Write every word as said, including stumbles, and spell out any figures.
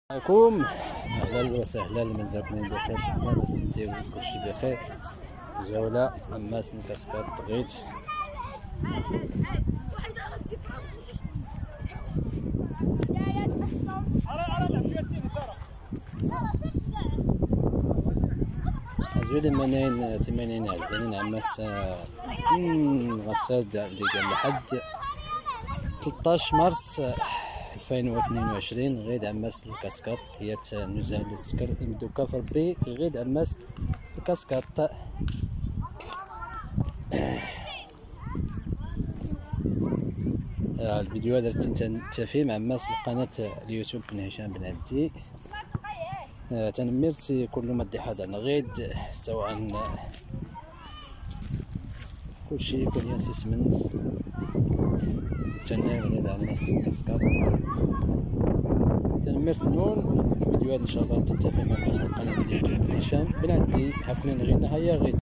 عليكم، اهلا وسهلا لمنزلكم بخير. انا نستنتج كلشي بخير. جوله عماس كاسكاد طغيت. زويل منين ثمانين عزانين عماس غساد اللي قال لحد ثلاثطاش مارس ألفين واثنين وعشرين. غيد عماس الكاسكاط هي نزهه للسكر دوكا في ربي. غيد عماس الكاسكاط. آه الفيديو هذا درت فيه مع عماس القناه اليوتيوب بن هشام بن عدي. آه تنميرتي كل مدي حضرنا غيد سواء كلشي يكون ياسس من تنال غيد عماس الكاسكاط. تنميرت نون فيديوهات ان شاء الله تنتفع مع عماس القناه اليوتيوب بن هشام بن عدي. حكولين غير هيا غيد.